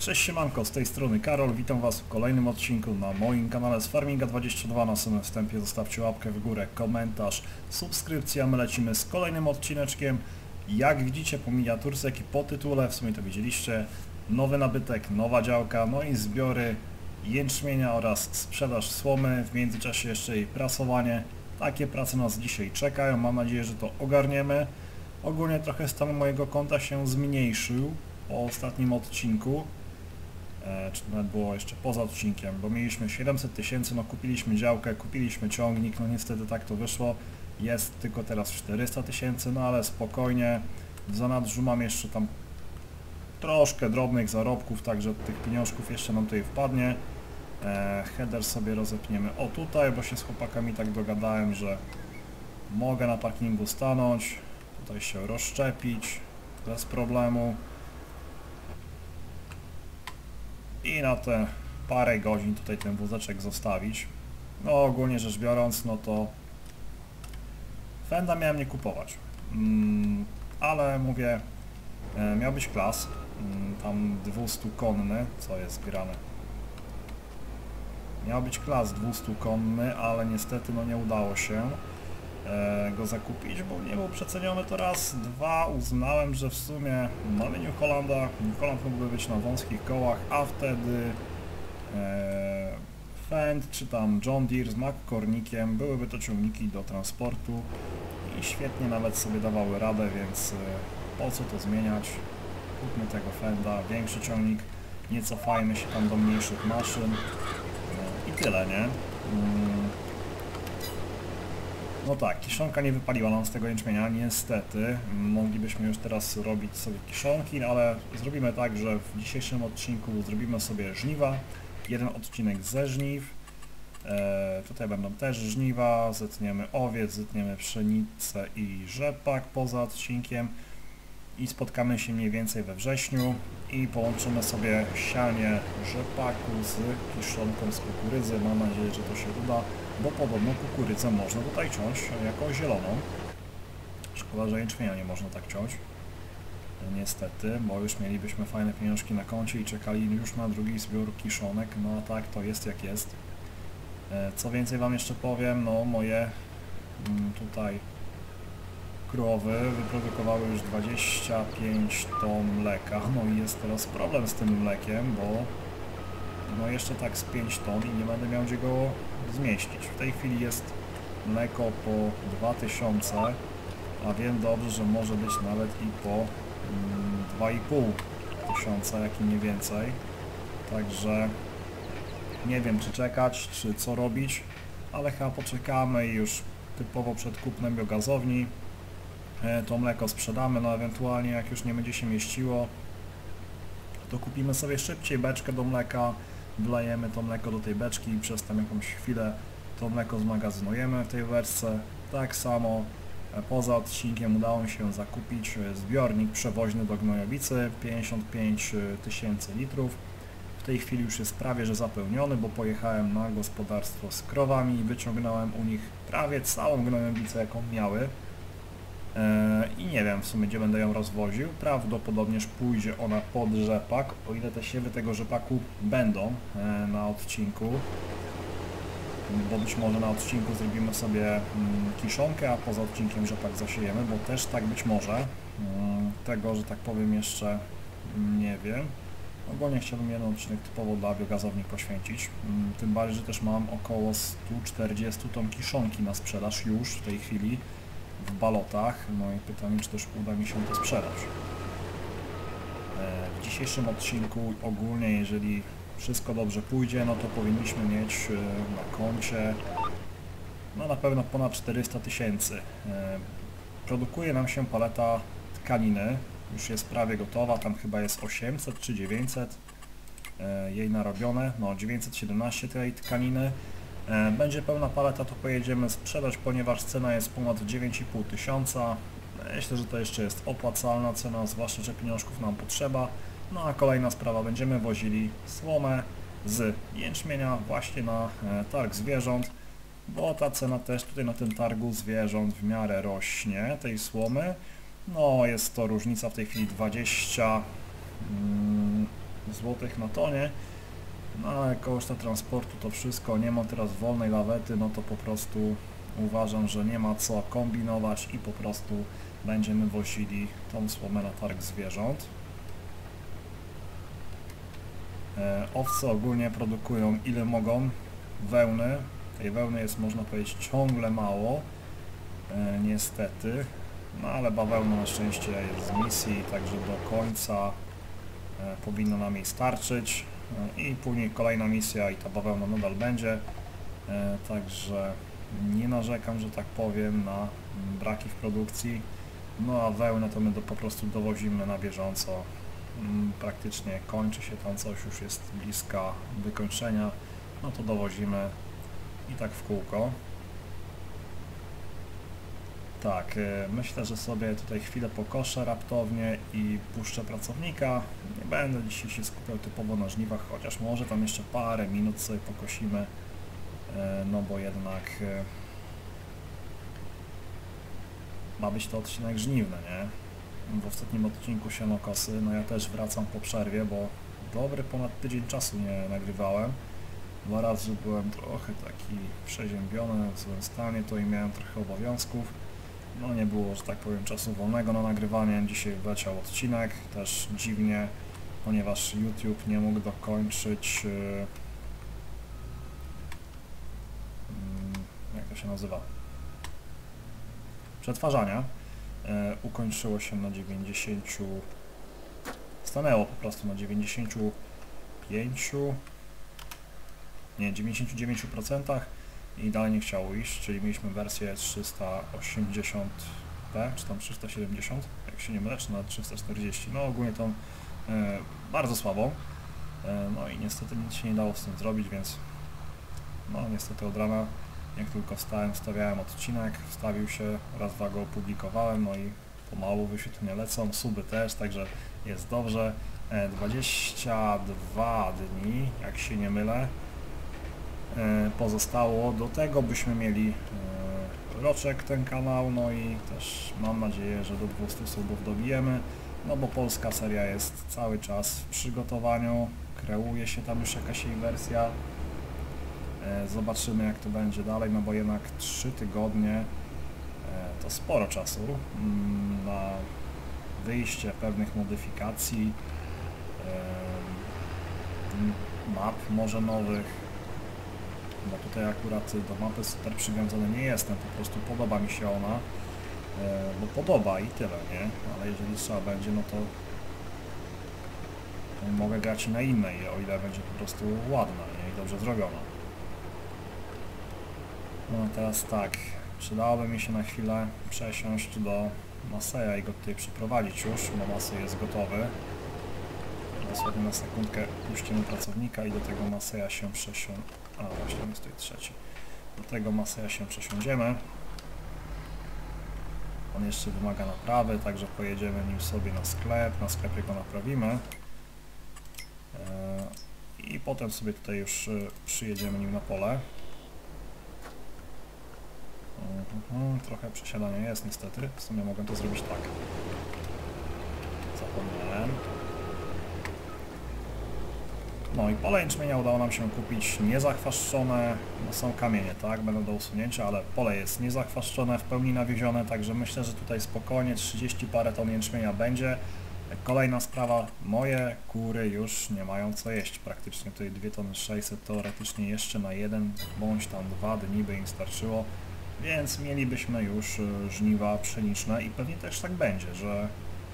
Cześć siemanko, z tej strony Karol, witam Was w kolejnym odcinku na moim kanale z Farminga22. Na samym wstępie zostawcie łapkę w górę, komentarz, subskrypcja, my lecimy z kolejnym odcineczkiem. Jak widzicie po miniaturce, jak i po tytule, w sumie to widzieliście, nowy nabytek, nowa działka, no i zbiory jęczmienia oraz sprzedaż słomy, w międzyczasie jeszcze jej prasowanie. Takie prace nas dzisiaj czekają, mam nadzieję, że to ogarniemy. Ogólnie trochę stan mojego konta się zmniejszył po ostatnim odcinku, czy nawet było jeszcze poza odcinkiem, bo mieliśmy 700 tysięcy, no kupiliśmy działkę, kupiliśmy ciągnik, no niestety tak to wyszło, jest tylko teraz 400 tysięcy, no ale spokojnie, w zanadrzu mam jeszcze tam troszkę drobnych zarobków, także tych pieniążków jeszcze nam tutaj wpadnie. Header sobie rozepniemy o tutaj, bo się z chłopakami tak dogadałem, że mogę na parkingu stanąć, tutaj się rozszczepić bez problemu. I na te parę godzin tutaj ten wózeczek zostawić. No ogólnie rzecz biorąc, no to Fenda miałem nie kupować, ale mówię, miał być klas, tam 200-konny, co jest grane. Miał być klas 200-konny, ale niestety no nie udało się go zakupić, bo nie był przeceniony to raz. Dwa, uznałem, że w sumie mamy New Hollanda, New Holland mógłby być na wąskich kołach, a wtedy Fend czy tam John Deere z McCormickiem, byłyby to ciągniki do transportu i świetnie nawet sobie dawały radę, więc po co to zmieniać? Kupmy tego Fenda, większy ciągnik, nie cofajmy się tam do mniejszych maszyn i tyle, nie? No tak, kiszonka nie wypaliła nam z tego jęczmienia, niestety. Moglibyśmy już teraz robić sobie kiszonki, ale zrobimy tak, że w dzisiejszym odcinku zrobimy sobie żniwa. Jeden odcinek ze żniw. Tutaj będą też żniwa, zetniemy owiec, zetniemy pszenicę i rzepak poza odcinkiem. I spotkamy się mniej więcej we wrześniu i połączymy sobie sianie rzepaku z kiszonką z kukurydzy. Mam nadzieję, że to się uda, bo podobno kukurydzę można tutaj ciąć jako zieloną. Szkoda, że jęczmienia nie można tak ciąć. Niestety, bo już mielibyśmy fajne pieniążki na koncie i czekali już na drugi zbiór kiszonek. No a tak to jest jak jest. Co więcej Wam jeszcze powiem, no moje tutaj krowy wyprodukowały już 25 ton mleka, no i jest teraz problem z tym mlekiem, bo no jeszcze tak z 5 ton i nie będę miał gdzie go zmieścić. W tej chwili jest mleko po 2000, a wiem dobrze, że może być nawet i po 2500, jak i nie więcej. Także nie wiem, czy czekać, czy co robić, ale chyba poczekamy i już typowo przed kupnem biogazowni to mleko sprzedamy, no ewentualnie jak już nie będzie się mieściło, to kupimy sobie szybciej beczkę do mleka, wlejemy to mleko do tej beczki i przez tam jakąś chwilę to mleko zmagazynujemy w tej wersce. Tak samo poza odcinkiem udało mi się zakupić zbiornik przewoźny do gnojowicy, 55 tysięcy litrów. W tej chwili już jest prawie że zapełniony, bo pojechałem na gospodarstwo z krowami i wyciągnąłem u nich prawie całą gnojowicę, jaką miały. I nie wiem w sumie, gdzie będę ją rozwoził. Prawdopodobnież pójdzie ona pod rzepak, o ile te siewy tego rzepaku będą na odcinku. Bo być może na odcinku zrobimy sobie kiszonkę, a poza odcinkiem rzepak zasiejemy, bo też tak być może. Tego, że tak powiem, jeszcze nie wiem. Ogólnie chciałbym jeden odcinek typowo dla biogazowni poświęcić. Tym bardziej, że też mam około 140 ton kiszonki na sprzedaż już w tej chwili w balotach, no i pytanie, czy też uda mi się to sprzedać. W dzisiejszym odcinku ogólnie, jeżeli wszystko dobrze pójdzie, no to powinniśmy mieć na koncie no na pewno ponad 400 tysięcy. Produkuje nam się paleta tkaniny, już jest prawie gotowa, tam chyba jest 800 czy 900 jej narobione, no 917 tej tkaniny. Będzie pełna paleta, to pojedziemy sprzedać, ponieważ cena jest ponad 9,5 tysiąca. Myślę, że to jeszcze jest opłacalna cena, zwłaszcza, że pieniążków nam potrzeba. No a kolejna sprawa, będziemy wozili słomę z jęczmienia właśnie na targ zwierząt, bo ta cena też tutaj na tym targu zwierząt w miarę rośnie, tej słomy. No jest to różnica w tej chwili 20 zł na tonie. No ale koszta transportu to wszystko, nie ma teraz wolnej lawety, no to po prostu uważam, że nie ma co kombinować i po prostu będziemy wozili tą słomę na targ zwierząt. Owce ogólnie produkują ile mogą wełny. Tej wełny jest, można powiedzieć, ciągle mało, niestety. No ale bawełna na szczęście jest z misji, także do końca powinno nam jej starczyć. I później kolejna misja i ta bawełna nadal będzie. Także nie narzekam, że tak powiem, na braki w produkcji. No a wełnę to my po prostu dowozimy na bieżąco. Praktycznie kończy się tam coś, już jest bliska wykończenia, no to dowozimy i tak w kółko. Tak, myślę, że sobie tutaj chwilę pokoszę raptownie i puszczę pracownika. Nie będę dzisiaj się skupiał typowo na żniwach, chociaż może tam jeszcze parę minut sobie pokosimy, no bo jednak ma być to odcinek żniwny, nie? W ostatnim odcinku sianokosy, no ja też wracam po przerwie, bo dobry ponad tydzień czasu nie nagrywałem. 2 razy byłem trochę taki przeziębiony, w złym stanie, to i miałem trochę obowiązków. No nie było, że tak powiem, czasu wolnego na nagrywanie. Dzisiaj wleciał odcinek, też dziwnie, ponieważ YouTube nie mógł dokończyć, jak to się nazywa, przetwarzania. Ukończyło się na 90, stanęło po prostu na 95, nie, 99% i dalej nie chciało iść, czyli mieliśmy wersję 380p, czy tam 370, jak się nie mylę, czy na 340, no ogólnie tą bardzo słabą, no i niestety nic się nie dało z tym zrobić, więc no niestety od rana, jak tylko wstałem, wstawiałem odcinek, wstawił się, raz, dwa go opublikowałem, no i pomału wyświetlenia lecą, suby też, także jest dobrze. 22 dni, jak się nie mylę, pozostało, do tego byśmy mieli roczek ten kanał, no i też mam nadzieję, że do 200 subów dobijemy, no bo polska seria jest cały czas w przygotowaniu, kreuje się tam już jakaś jej wersja. Zobaczymy, jak to będzie dalej, no bo jednak 3 tygodnie to sporo czasu na wyjście pewnych modyfikacji, map może nowych, bo tutaj akurat do mapy super przywiązany nie jestem, po prostu podoba mi się ona, bo podoba i tyle, nie? Ale jeżeli trzeba będzie, no to mogę grać i na innej, o ile będzie po prostu ładna, nie? I dobrze zrobiona. No teraz tak, przydałoby mi się na chwilę przesiąść do Maseja i go tutaj przyprowadzić już, bo Masej jest gotowy. Dosłownie na sekundkę puścimy pracownika i do tego Maseja się przesiądziemy. A właśnie jest tutaj trzeci. Do tego Maseja się przesiądziemy. On jeszcze wymaga naprawy, także pojedziemy nim sobie na sklepie go naprawimy. I potem sobie tutaj już przyjedziemy nim na pole. Trochę przesiadania jest niestety, w sumie mogę to zrobić tak. Zapomniałem. No i pole jęczmienia udało nam się kupić niezachwaszczone, no są kamienie, tak, będą do usunięcia, ale pole jest niezachwaszczone, w pełni nawiezione, także myślę, że tutaj spokojnie 30 parę ton jęczmienia będzie. Kolejna sprawa, moje kury już nie mają co jeść, praktycznie tutaj 2 tony 600 teoretycznie jeszcze na 1 bądź tam 2 dni by im starczyło. Więc mielibyśmy już żniwa pszeniczne i pewnie też tak będzie, że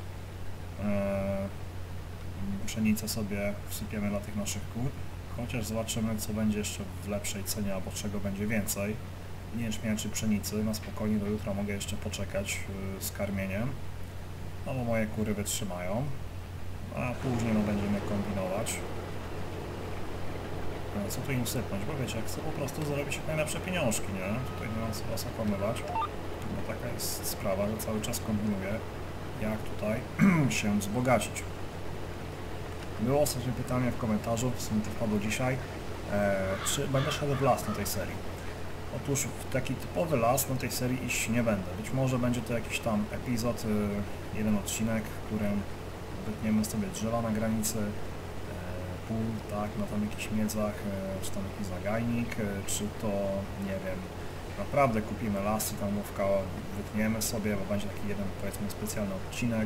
pszenicę sobie wsypiemy dla tych naszych kur, chociaż zobaczymy, co będzie jeszcze w lepszej cenie, albo czego będzie więcej. Nie jęczmienia czy pszenicy, na spokojnie do jutra mogę jeszcze poczekać z karmieniem, no bo moje kury wytrzymają, a później no będziemy kombinować. Co tu im sypnąć, bo wiecie, chcę po prostu zarobić jak najlepsze pieniążki, nie? Tutaj nie mam co was okłamywać, bo taka jest sprawa, że cały czas kombinuję, jak tutaj się wzbogacić. Było ostatnie pytanie w komentarzu, w sumie to wpadło dzisiaj, czy będę szedł w las na tej serii. Otóż w taki typowy las na tej serii iść nie będę. Być może będzie to jakiś tam epizod, jeden odcinek, w którym wytniemy sobie drzewa na granicy, pól, tak, na tam jakichś miedzach, czy tam jakiś zagajnik, czy to, nie wiem, naprawdę kupimy las i tam łówka wytniemy sobie, bo będzie taki jeden, powiedzmy, specjalny odcinek.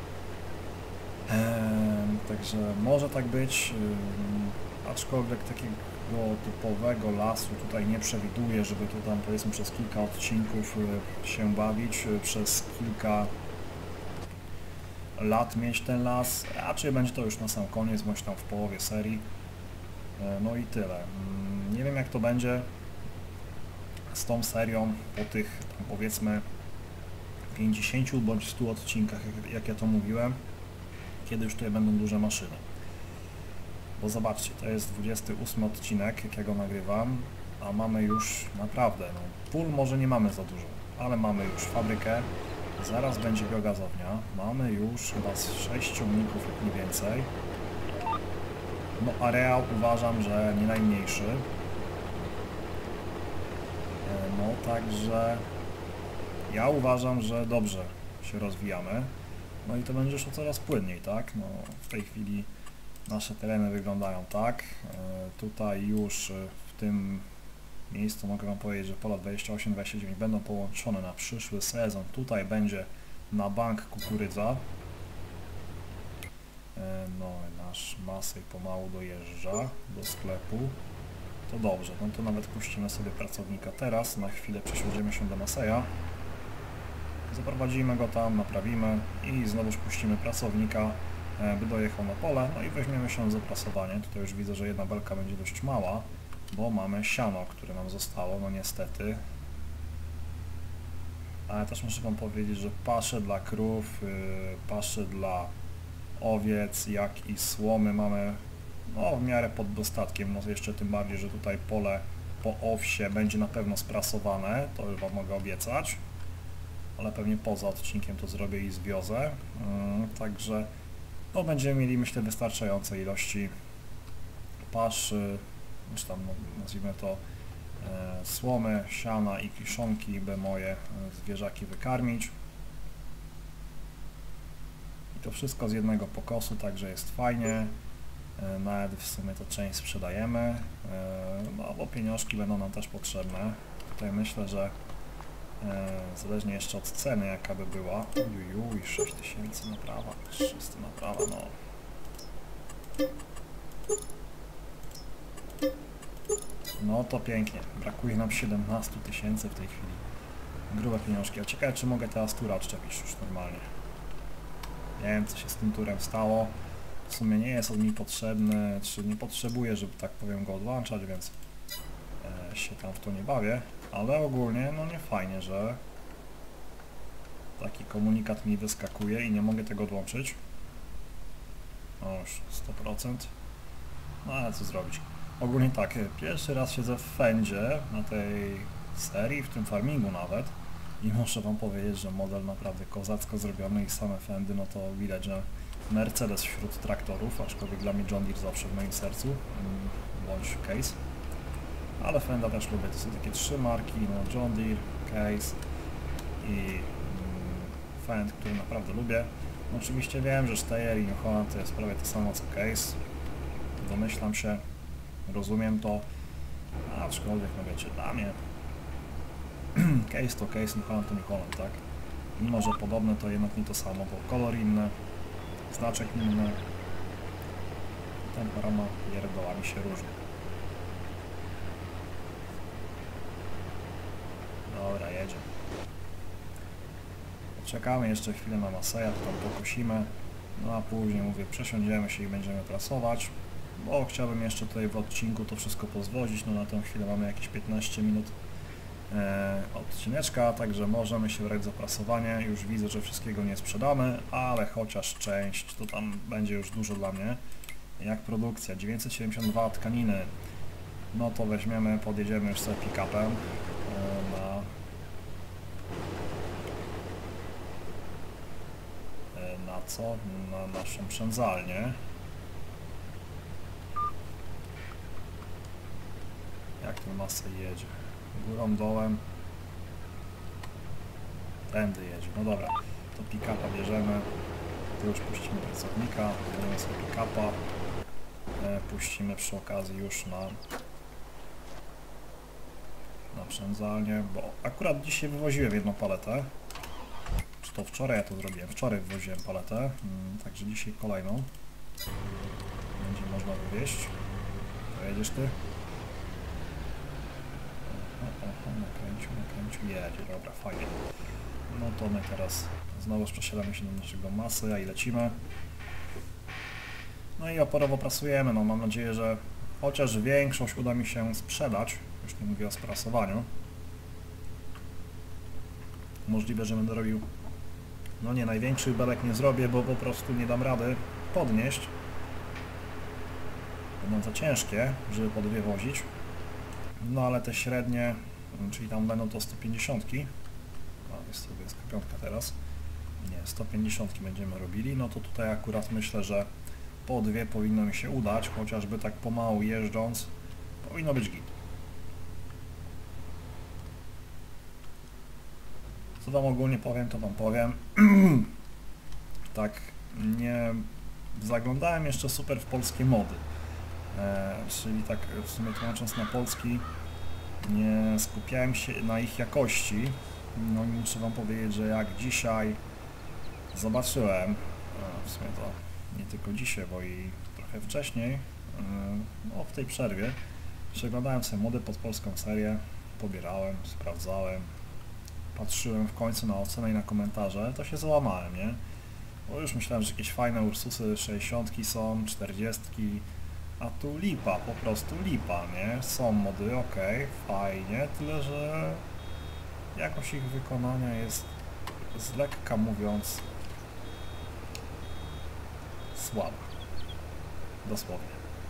Także może tak być, aczkolwiek takiego typowego lasu tutaj nie przewiduję, żeby tu tam, powiedzmy, przez kilka odcinków się bawić, przez kilka lat mieć ten las, raczej będzie to już na sam koniec, bądź tam w połowie serii. No i tyle. Nie wiem, jak to będzie z tą serią po tych tam, powiedzmy, 50 bądź 100 odcinkach, jak ja to mówiłem, kiedy już tutaj będą duże maszyny. Bo zobaczcie, to jest 28 odcinek, jak ja go nagrywam, a mamy już naprawdę, no, pól może nie mamy za dużo, ale mamy już fabrykę, zaraz będzie biogazownia, mamy już chyba z 6 ciągników, jak nie więcej. No areał uważam, że nie najmniejszy. No także ja uważam, że dobrze się rozwijamy. No i to będzie szło coraz płynniej, tak? No w tej chwili nasze tereny wyglądają tak. Tutaj już w tym miejscu mogę Wam powiedzieć, że pola 28-29 będą połączone na przyszły sezon. Tutaj będzie na bank kukurydza. No nasz Masej pomału dojeżdża do sklepu. To dobrze, no to nawet puścimy sobie pracownika teraz. Na chwilę przesiądziemy się do Maseja. Zaprowadzimy go tam, naprawimy i znowuż puścimy pracownika, by dojechał na pole, no i weźmiemy się za prasowanie. Tutaj już widzę, że jedna belka będzie dość mała, bo mamy siano, które nam zostało, no niestety. Ale też muszę Wam powiedzieć, że pasze dla krów, pasze dla owiec, jak i słomy mamy, no, w miarę pod dostatkiem, no jeszcze tym bardziej, że tutaj pole po owsie będzie na pewno sprasowane, to już Wam mogę obiecać. Ale pewnie poza odcinkiem to zrobię i zwiozę, także no, będziemy mieli, myślę, wystarczające ilości pasz, czy tam no, nazwijmy to słomy, siana i kiszonki, by moje zwierzaki wykarmić. I to wszystko z jednego pokosu, także jest fajnie, nawet w sumie to część sprzedajemy, no bo pieniążki będą nam też potrzebne. Tutaj myślę, że zależnie jeszcze od ceny, jaka by była. Ujujuj, 6000 naprawa, 300 naprawa, no. No to pięknie. Brakuje nam 17 000 w tej chwili. Grube pieniążki. A ciekawe, czy mogę teraz tura odczepić już normalnie. Nie wiem, co się z tym turem stało. W sumie nie jest on mi potrzebny, czy nie potrzebuję, żeby tak powiem go odłączać, więc się tam w to nie bawię. Ale ogólnie, no nie fajnie, że taki komunikat mi wyskakuje i nie mogę tego odłączyć. No już 100%. No ale co zrobić. Ogólnie tak, pierwszy raz siedzę w fendzie na tej serii, w tym farmingu nawet. I muszę Wam powiedzieć, że model naprawdę kozacko zrobiony i same fendy, no to widać, że Mercedes wśród traktorów, aczkolwiek dla mnie John Deere zawsze w moim sercu, bądź Case. Ale Fenda też lubię, to są takie trzy marki, no John Deere, Case i Fend, który naprawdę lubię. No, oczywiście wiem, że Steyr i New Holland to jest prawie to samo co Case, domyślam się, rozumiem to, aczkolwiek no wiecie, dla mnie Case to Case, New Holland to New Holland, tak? Mimo, że podobne to jednak nie to samo, bo kolor inny, znaczek inny, temperama pierdołami się różni. Dobra, jedzie. Czekamy jeszcze chwilę na Maseja, to tam pokosimy, no a później, mówię, przesiądziemy się i będziemy prasować, bo chciałbym jeszcze tutaj w odcinku to wszystko pozwozić, no na tę chwilę mamy jakieś 15 minut odcineczka, także możemy się brać za prasowanie. Już widzę, że wszystkiego nie sprzedamy, ale chociaż część, to tam będzie już dużo dla mnie. Jak produkcja, 972 tkaniny, no to weźmiemy, podjedziemy już sobie pick-upem na co? Na naszą przędzalnię. Jak ten Masej jedzie? Górą, dołem. Tędy jedzie. No dobra, to pick-upa bierzemy. Tu już puścimy pracownika, bierzemy sobie pick-upa. puścimy przy okazji już na naprzędzalnię, bo akurat dzisiaj wywoziłem jedną paletę. Czy to wczoraj ja to zrobiłem? Wczoraj wywoziłem paletę, także dzisiaj kolejną. Będzie można wywieźć. Pojedziesz ty? Nakręcił, jedzie, dobra, fajnie. No to my teraz znowu przesiadamy się do naszego masy, a i lecimy. No i oporowo prasujemy, no mam nadzieję, że chociaż większość uda mi się sprzedać, już nie mówię o sprasowaniu. Możliwe, że będę robił, no nie, największych belek nie zrobię, bo po prostu nie dam rady podnieść. Będą za ciężkie, żeby po dwie wozić. No ale te średnie, czyli tam będą to 150. A jest sobie piątka teraz. Nie, 150 będziemy robili. No to tutaj akurat myślę, że po dwie powinno mi się udać, chociażby tak pomału jeżdżąc, powinno być git. Co wam ogólnie powiem, to wam powiem. Tak, nie zaglądałem jeszcze super w polskie mody. Czyli tak w sumie tłumacząc na polski, nie skupiałem się na ich jakości. No i muszę wam powiedzieć, że jak dzisiaj zobaczyłem, w sumie to nie tylko dzisiaj, bo i trochę wcześniej, no w tej przerwie, przeglądałem sobie mody pod polską serię, pobierałem, sprawdzałem, patrzyłem w końcu na ocenę i na komentarze, to się załamałem, nie? Bo już myślałem, że jakieś fajne Ursusy 60 są, 40, a tu lipa, po prostu lipa, nie? Są mody, ok, fajnie, tyle że jakość ich wykonania jest z lekka mówiąc słaba. Dosłownie.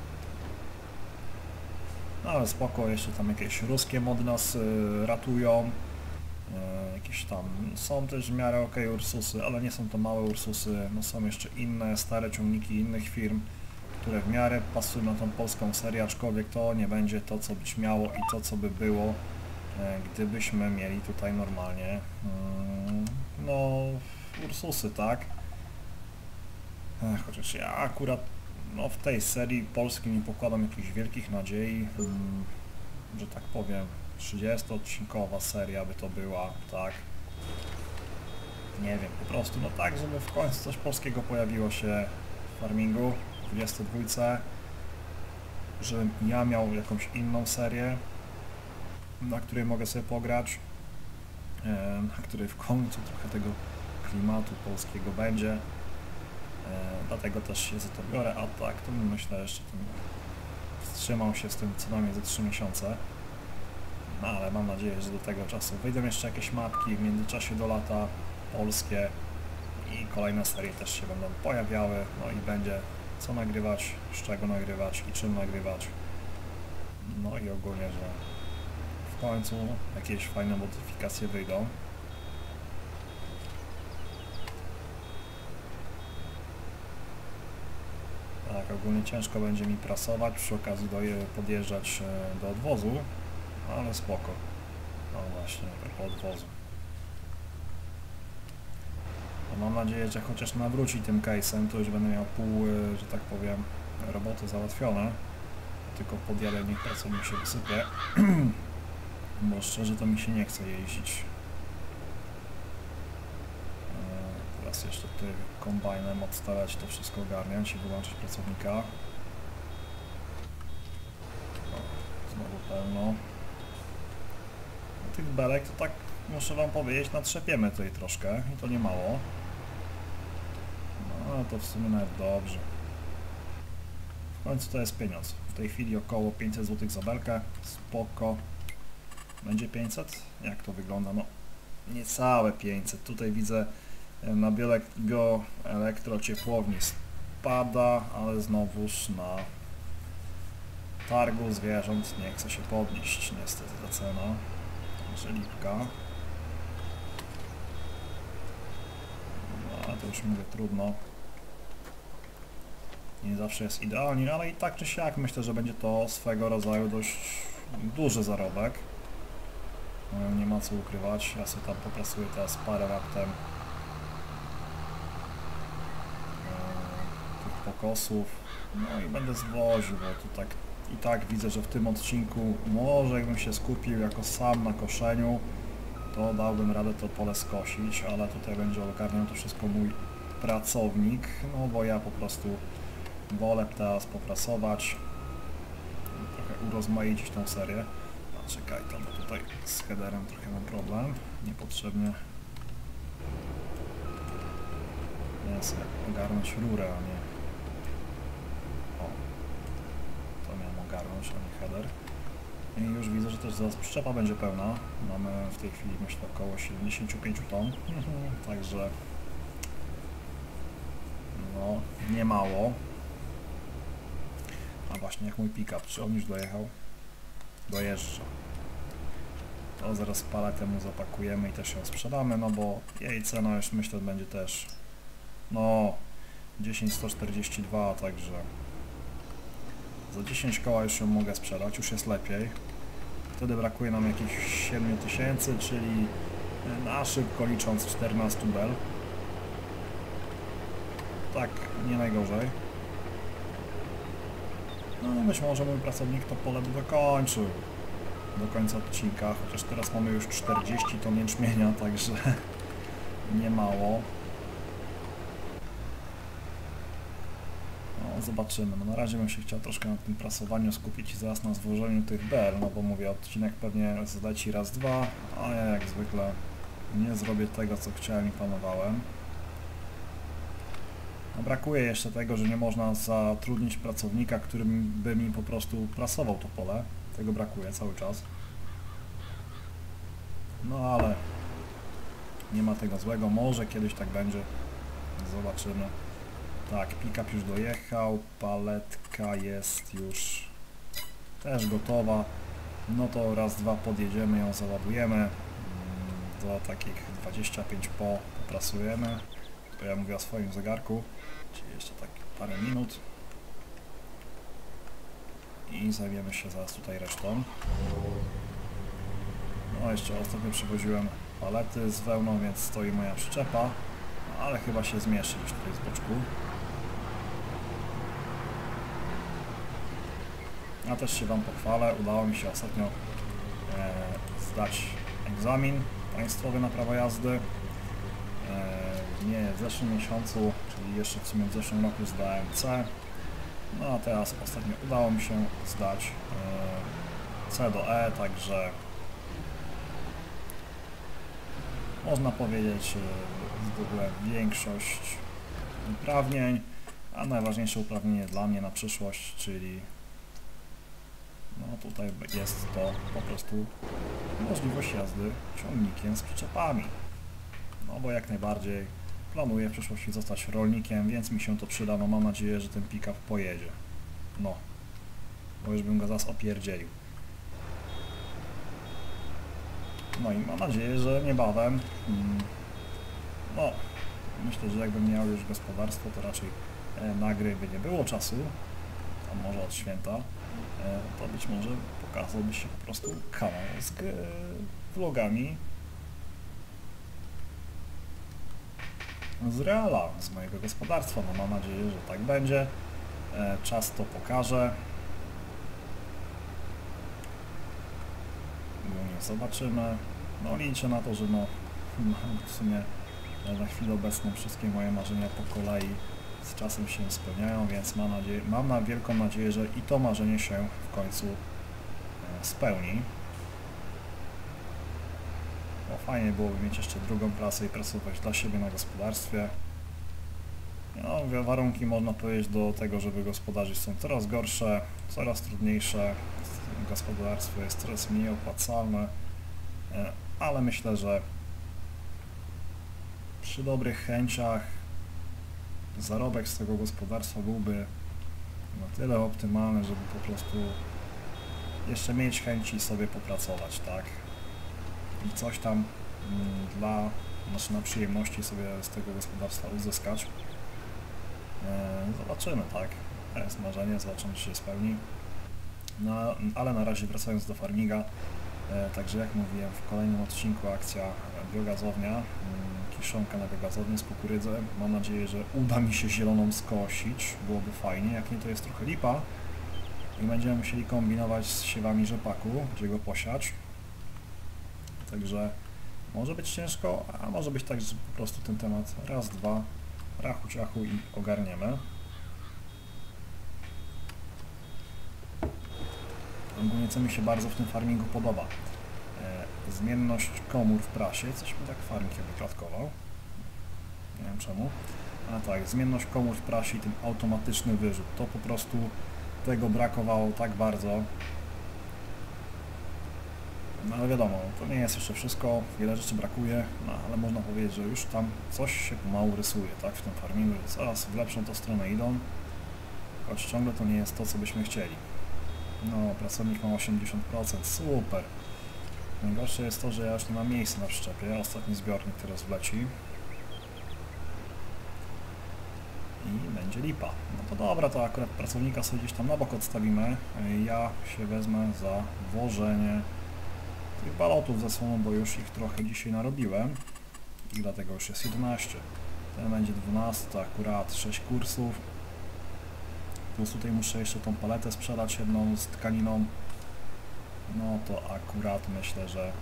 No ale spoko, jeszcze tam jakieś ruskie mody nas ratują. Jakieś tam są też w miarę ok Ursusy, ale nie są to małe Ursusy. No są jeszcze inne, stare ciągniki innych firm, które w miarę pasują na tą polską serię, aczkolwiek to nie będzie to, co być miało i to, co by było, gdybyśmy mieli tutaj normalnie no Ursusy, tak? Chociaż ja akurat no, w tej serii polskiej nie pokładam jakichś wielkich nadziei, że tak powiem, 30-odcinkowa seria by to była, tak? Nie wiem, po prostu, no tak, żeby w końcu coś polskiego pojawiło się w farmingu, w 22, żebym ja miał jakąś inną serię, na której mogę sobie pograć, na której w końcu trochę tego klimatu polskiego będzie. Dlatego też się za to biorę, a tak to myślę jeszcze wstrzymał się z tym co najmniej za 3 miesiące. No ale mam nadzieję, że do tego czasu wyjdą jeszcze jakieś mapki w międzyczasie do lata polskie i kolejne serie też się będą pojawiały, no i będzie co nagrywać, z czego nagrywać i czym nagrywać. No i ogólnie, że w końcu jakieś fajne modyfikacje wyjdą. Tak, ogólnie ciężko będzie mi prasować, przy okazji podjeżdżać do odwozu, ale spoko. No właśnie, tak odwozu. No mam nadzieję, że chociaż nawróci tym case'em, to już będę miał pół, że tak powiem, roboty załatwione. Tylko podjadę, niech pracownik się wysypie. Bo szczerze to mi się nie chce jeździć. Teraz jeszcze tutaj kombajnem odstawiać, to wszystko ogarniać i wyłączyć pracownika. O, znowu pełno. Tych belek to tak, muszę wam powiedzieć, natrzepiemy tutaj troszkę i to nie mało. No to w sumie nawet dobrze. W końcu to jest pieniądz. W tej chwili około 500 zł za belkę. Spoko. Będzie 500? Jak to wygląda? No niecałe 500. Tutaj widzę na bioelektrociepłowni spada, ale znowuż na targu zwierząt nie chce się podnieść niestety ta cena. Także lipka. No, ale to już mówię trudno. Nie zawsze jest idealnie, ale i tak czy siak myślę, że będzie to swego rodzaju dość duży zarobek. Nie ma co ukrywać. Ja sobie tam popracuję teraz parę raptem tych kokosów, no i będę zwoził, bo tu tak i tak widzę, że w tym odcinku może jakbym się skupił jako sam na koszeniu, to dałbym radę to pole skosić, ale tutaj będzie ogarniał to wszystko mój pracownik, no bo ja po prostu wolę teraz popracować, trochę urozmaicić tą serię. A czekaj, to bo tutaj z headerem trochę mam problem, niepotrzebnie jest ogarnąć rurę, a nie... O, to miałem ogarnąć, a nie header. I już widzę, że też zaraz przyczepa będzie pełna. Mamy w tej chwili, myślę, około 75 ton, także no, nie mało. A właśnie, jak mój pick-up, czy on już dojechał? Dojeżdża. To zaraz paletę mu zapakujemy i też ją sprzedamy, no bo jej cena już myślę będzie też, no, 10,142, także za 10 koła już ją mogę sprzedać, już jest lepiej. Wtedy brakuje nam jakichś 7000, czyli na szybko licząc 14 bel. Tak, nie najgorzej. No być może mój pracownik to pole by dokończył do końca odcinka, chociaż teraz mamy już 40 ton jęczmienia, także nie mało. No, zobaczymy. No, na razie bym się chciał troszkę na tym prasowaniu skupić i zaraz na zwożeniu tych bel, no bo mówię, odcinek pewnie zleci raz, dwa, a ja jak zwykle nie zrobię tego, co chciałem i planowałem. No, brakuje jeszcze tego, że nie można zatrudnić pracownika, który by mi po prostu prasował to pole. Tego brakuje cały czas. No ale nie ma tego złego, może kiedyś tak będzie. Zobaczymy. Tak, pick-up już dojechał, paletka jest już też gotowa. No to raz, dwa podjedziemy, ją załadujemy. Do takich 25 popracujemy. To ja mówię o swoim zegarku, czyli jeszcze tak parę minut. I zajmiemy się zaraz tutaj resztą. No jeszcze ostatnio przywoziłem palety z wełną, więc stoi moja przyczepa, ale chyba się zmieści już tutaj z boczku. Ja też się Wam pochwalę, udało mi się ostatnio zdać egzamin państwowy na prawo jazdy. Nie w zeszłym miesiącu, czyli jeszcze w sumie w zeszłym roku zdałem C. No a teraz ostatnio udało mi się zdać C do E, także można powiedzieć, zdobyłem większość uprawnień, a najważniejsze uprawnienie dla mnie na przyszłość, czyli no tutaj jest to po prostu możliwość jazdy ciągnikiem z przyczepami. No bo jak najbardziej planuję w przyszłości zostać rolnikiem, więc mi się to przyda, no mam nadzieję, że ten pick-up pojedzie. No, bo już bym go zaraz opierdzielił. No i mam nadzieję, że niebawem, no, myślę, że jakbym miał już gospodarstwo, to raczej na gry by nie było czasu, a może od święta, to być może pokazałby się po prostu kanał z vlogami z reala, z mojego gospodarstwa. No mam nadzieję, że tak będzie. Czas to pokaże. Zobaczymy. No liczę na to, że no w sumie na chwilę obecną wszystkie moje marzenia po kolei z czasem się spełniają, więc mam wielką nadzieję, że i to marzenie się w końcu spełni. Bo fajnie byłoby mieć jeszcze drugą pracę i pracować dla siebie na gospodarstwie. No, warunki, można powiedzieć, do tego, żeby gospodarzyć, są coraz gorsze, coraz trudniejsze. Gospodarstwo jest coraz mniej opłacalne, ale myślę, że przy dobrych chęciach zarobek z tego gospodarstwa byłby na tyle optymalny, żeby po prostu jeszcze mieć chęci sobie popracować, tak? I coś tam na przyjemności sobie z tego gospodarstwa uzyskać. Zobaczymy, tak? To jest marzenie, zobaczymy, czy się spełni. No, ale na razie wracając do farminga, także jak mówiłem w kolejnym odcinku, akcja biogazownia, kiszonka na biogazownię z kukurydzy. Mam nadzieję, że uda mi się zieloną skosić, byłoby fajnie, jak nie to jest trochę lipa. I będziemy musieli kombinować z siewami rzepaku, gdzie go posiać. Także może być ciężko, a może być tak, że po prostu ten temat raz, dwa, rachu ciachu i ogarniemy. Ogólnie co mi się bardzo w tym farmingu podoba. Zmienność komór w prasie, coś mi tak farming wyklatkował. Nie wiem czemu. A tak, zmienność komór w prasie i ten automatyczny wyrzut. To po prostu tego brakowało tak bardzo. No ale wiadomo, to nie jest jeszcze wszystko, wiele rzeczy brakuje, no ale można powiedzieć, że już tam coś się pomału rysuje, tak, w tym farmingu, że coraz w lepszą to stronę idą, choć ciągle to nie jest to, co byśmy chcieli. No, pracownik ma 80%, super. Najgorsze jest to, że ja już nie mam miejsca na przyczepie, ostatni zbiornik teraz wleci. I będzie lipa. No to dobra, to akurat pracownika sobie gdzieś tam na bok odstawimy, ja się wezmę za wożenie tych balotów ze sobą, bo już ich trochę dzisiaj narobiłem i dlatego już jest 11. Ten będzie 12, to akurat 6 kursów. Plus tutaj muszę jeszcze tą paletę sprzedać jedną z tkaniną. No to akurat myślę, że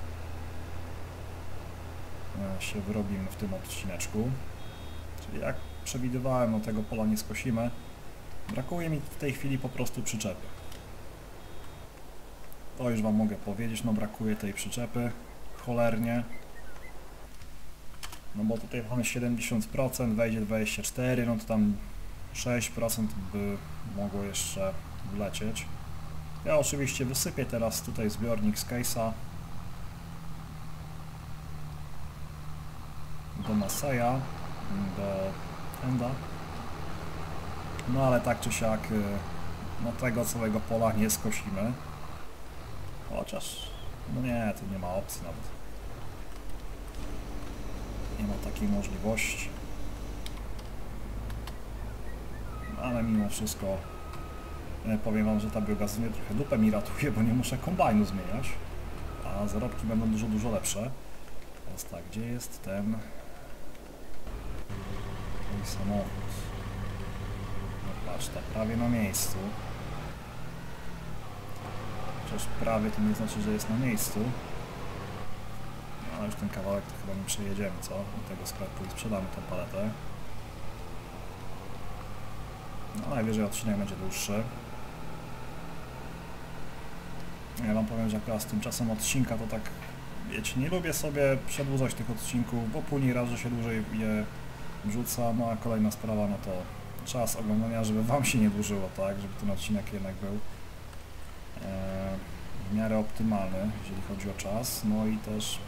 się wyrobimy w tym odcineczku. Czyli jak przewidywałem, no tego pola nie skosimy. Brakuje mi w tej chwili po prostu przyczepy. To już wam mogę powiedzieć, no brakuje tej przyczepy cholernie. No bo tutaj mamy 70%, wejdzie 24%, no to tam 6% by mogło jeszcze wlecieć. Ja oczywiście wysypię teraz tutaj zbiornik z case'a do Maseja, do Enda. No ale tak czy siak, no tego całego pola nie skosimy. Chociaż, no nie, tu nie ma opcji nawet. Nie ma takiej możliwości. Ale mimo wszystko powiem wam, że ta biogazownia trochę dupę mi ratuje, bo nie muszę kombajnu zmieniać. A zarobki będą dużo lepsze. Teraz tak, gdzie jest ten samochód? No patrz, ta prawie na miejscu. Chociaż prawie to nie znaczy, że jest na miejscu. No ale już ten kawałek to chyba nie przejedziemy, co? Do tego sklepu i sprzedamy tą paletę. No najwyżej odcinek będzie dłuższy. Ja wam powiem, że akurat z tym czasem odcinka to tak, wiecie, nie lubię sobie przedłużać tych odcinków, bo później raz, że się dłużej je wrzuca, no a kolejna sprawa, no to czas oglądania, żeby wam się nie dłużyło, tak, żeby ten odcinek jednak był w miarę optymalny, jeżeli chodzi o czas, no i też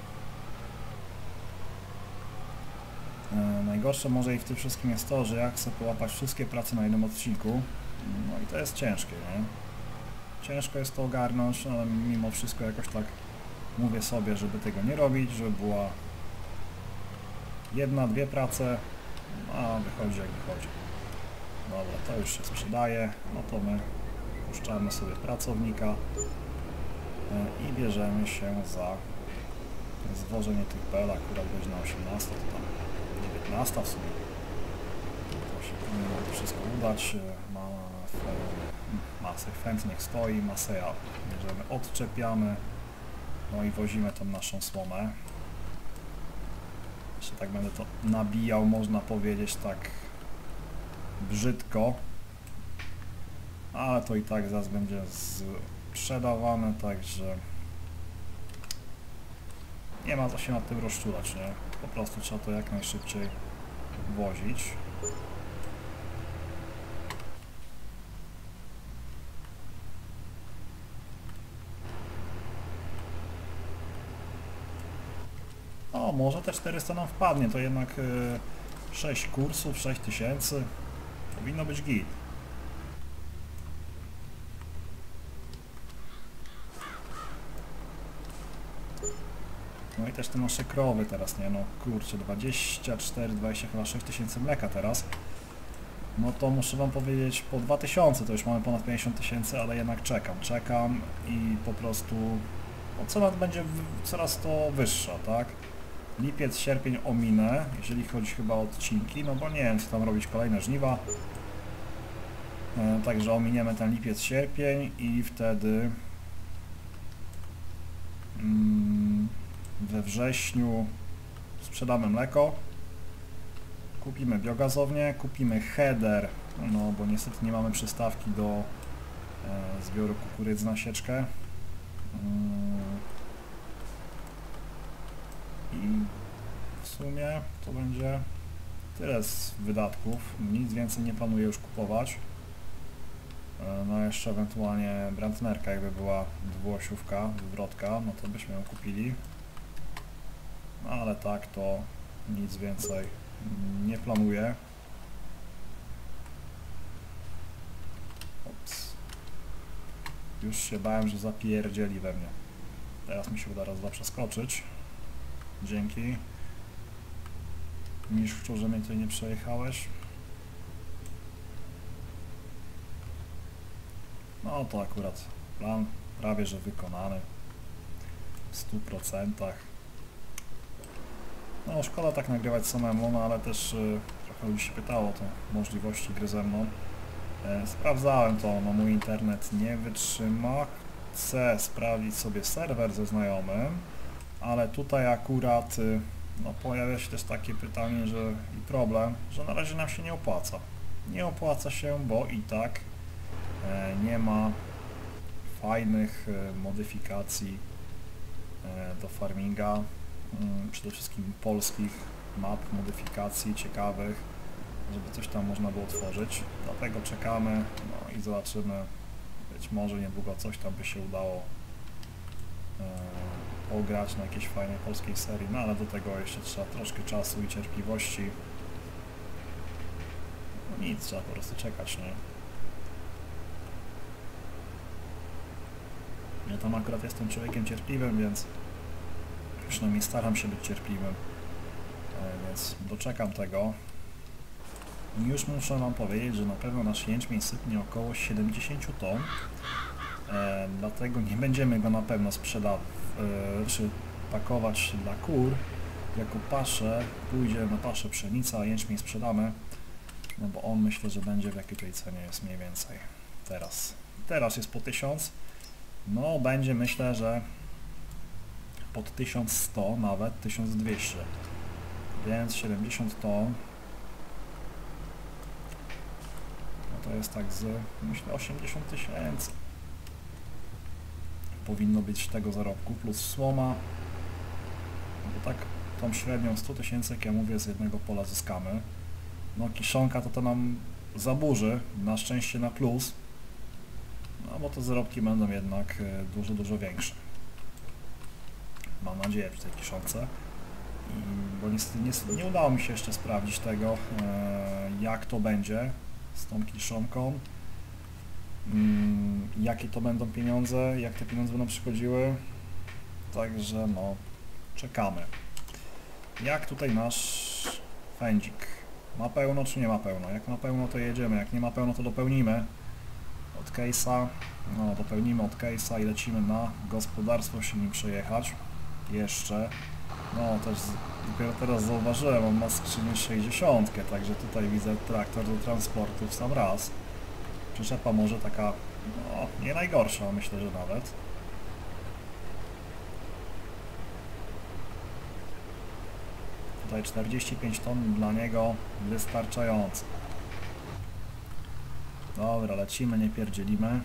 najgorsze może i w tym wszystkim jest to, że ja chcę połapać wszystkie prace na jednym odcinku, no i to jest ciężkie, nie? Ciężko jest to ogarnąć, ale mimo wszystko jakoś tak mówię sobie, żeby tego nie robić, żeby była jedna, dwie prace, a wychodzi jak wychodzi. Dobra, to już się sprzedaje, no to my puszczamy sobie pracownika i bierzemy się za zwożenie tych bel, akurat godzina 18, to tam 19 w sumie. To się powinno to wszystko udać. Masej Fent niech stoi, Maseja bierzemy, odczepiamy, no i wozimy tą naszą słomę. Jeszcze tak będę to nabijał, można powiedzieć tak brzydko, ale to i tak zaraz będzie sprzedawane, także nie ma co się nad tym rozczulać, nie? Po prostu trzeba to jak najszybciej wozić. O, może te 400 nam wpadnie, to jednak 6 kursów, 6000, powinno być git. No i też te nasze krowy teraz, nie no, kurczę, 24, 20, chyba 6000 mleka teraz. No to muszę wam powiedzieć, po 2000 to już mamy ponad 50 000, ale jednak czekam i po prostu no, cena będzie coraz to wyższa, tak? Lipiec, sierpień ominę, jeżeli chodzi chyba o odcinki, no bo nie wiem, co tam robić, kolejne żniwa. Także ominiemy ten lipiec, sierpień i wtedy we wrześniu sprzedamy mleko, kupimy biogazownię, kupimy header, no bo niestety nie mamy przystawki do zbioru kukurydzy na sieczkę. I w sumie to będzie tyle z wydatków, nic więcej nie planuję już kupować. No jeszcze ewentualnie Brandnerka, jakby była dwuosiówka, wywrotka, no to byśmy ją kupili. No ale tak to nic więcej nie planuję. Ops. Już się bałem, że zapierdzieli we mnie. Teraz mi się uda raz dwa przeskoczyć. Dzięki. Mistrzu, że mnie tutaj nie przejechałeś. No to akurat plan prawie że wykonany w 100%. No szkoda tak nagrywać samemu, no ale też trochę ludzi się pytało o te możliwości gry ze mną. Sprawdzałem to, no mój internet nie wytrzyma. Chcę sprawdzić sobie serwer ze znajomym, ale tutaj akurat no, pojawia się też takie pytanie, że i problem, że na razie nam się nie opłaca. Nie opłaca się, bo i tak nie ma fajnych modyfikacji do farminga, przede wszystkim polskich map, modyfikacji ciekawych, żeby coś tam można było tworzyć. Dlatego czekamy, no i zobaczymy, być może niedługo coś tam by się udało pograć na jakiejś fajnej polskiej serii, no ale do tego jeszcze trzeba troszkę czasu i cierpliwości. No nic, trzeba po prostu czekać, nie? Ja tam akurat jestem człowiekiem cierpliwym, więc przynajmniej staram się być cierpliwym, więc doczekam tego. I już muszę wam powiedzieć, że na pewno nasz jęczmień sypnie około 70 ton, dlatego nie będziemy go na pewno sprzedawać, czy pakować dla kur. Jako paszę pójdzie na paszę pszenica, a jęczmień sprzedamy, no bo on myślę, że będzie w jakiej tej cenie jest mniej więcej teraz. Teraz jest po 1000, no będzie myślę, że pod 1100, nawet 1200, więc 70 ton. To jest tak z, myślę, 80 000 powinno być tego zarobku, plus słoma, bo tak tą średnią 100 000, jak ja mówię, z jednego pola zyskamy. No kiszonka to nam zaburzy, na szczęście na plus, no bo te zarobki będą jednak dużo większe. Mam nadzieję przy tej kiszonce, bo niestety nie udało mi się jeszcze sprawdzić tego, jak to będzie z tą kiszonką, jakie to będą pieniądze, jak te pieniądze będą przychodziły, także no czekamy. Jak tutaj nasz fędzik? Ma pełno czy nie ma pełno? Jak ma pełno to jedziemy, jak nie ma pełno to dopełnimy od case'a, no dopełnimy od case'a i lecimy na gospodarstwo się nim przejechać jeszcze. No też dopiero teraz zauważyłem, on ma skrzynię 60, także tutaj widzę traktor do transportu w sam raz. Przyczepa może taka, no nie najgorsza, myślę, że nawet. Tutaj 45 ton dla niego wystarczająco. Dobra, lecimy, nie pierdzielimy.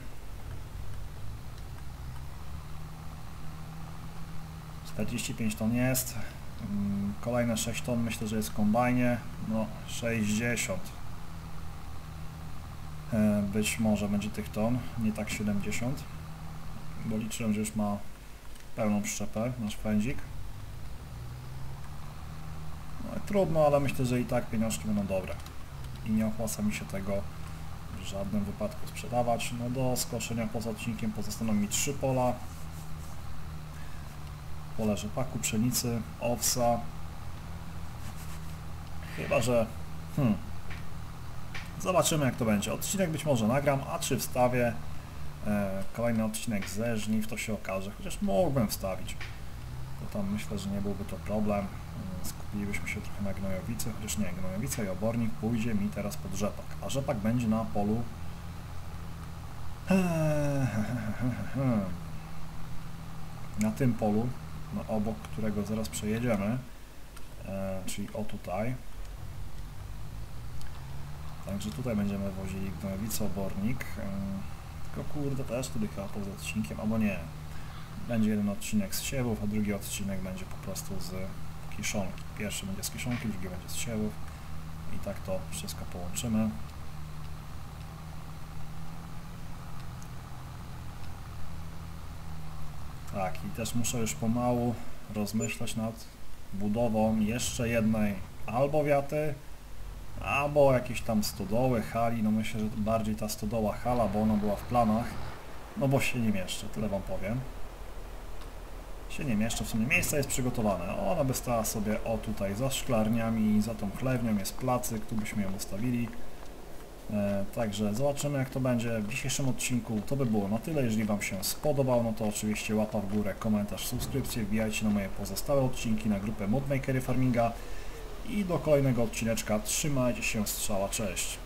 45 ton jest. Kolejne 6 ton myślę, że jest w kombajnie. No 60. Być może będzie tych ton, nie tak 70. Bo liczyłem, że już ma pełną przyczepę nasz pędzik. No, trudno, ale myślę, że i tak pieniążki będą dobre. I nie opłaca mi się tego w żadnym wypadku sprzedawać. No do skoszenia poza odcinkiem pozostaną mi 3 pola. Pole rzepaku, pszenicy, owsa. Chyba, że... Zobaczymy jak to będzie. Odcinek być może nagram, a czy wstawię kolejny odcinek ze żniw, to się okaże. Chociaż mógłbym wstawić. to tam myślę, że nie byłby to problem. Skupilibyśmy się trochę na gnojowicy, chociaż nie, gnojowica i obornik pójdzie mi teraz pod rzepak, a rzepak będzie na polu na tym polu, no, obok którego zaraz przejedziemy, czyli o tutaj. Także tutaj będziemy wozili gnojowicę, obornik, tylko kurde też tutaj chyba poza odcinkiem, albo nie. Będzie jeden odcinek z siewów, a drugi odcinek będzie po prostu z kiszonki. Pierwszy będzie z kiszonki, drugi będzie z siewów i tak to wszystko połączymy. Tak, i też muszę już pomału rozmyślać nad budową jeszcze jednej albo wiaty, albo jakieś tam stodoły, hali. No myślę, że bardziej ta stodoła hala, bo ona była w planach, no bo się nie mieszczę, tyle wam powiem. Się nie mieszczę, w sumie miejsce jest przygotowane. Ona by stała sobie o tutaj za szklarniami, za tą chlewnią jest placyk, tu byśmy ją ustawili. Także zobaczymy jak to będzie w dzisiejszym odcinku. To by było na tyle. Jeżeli wam się spodobał, no to oczywiście łapa w górę, komentarz, subskrypcję, wbijajcie na moje pozostałe odcinki, na grupę Modmakery Farminga i do kolejnego odcineczka. Trzymajcie się, strzała, cześć!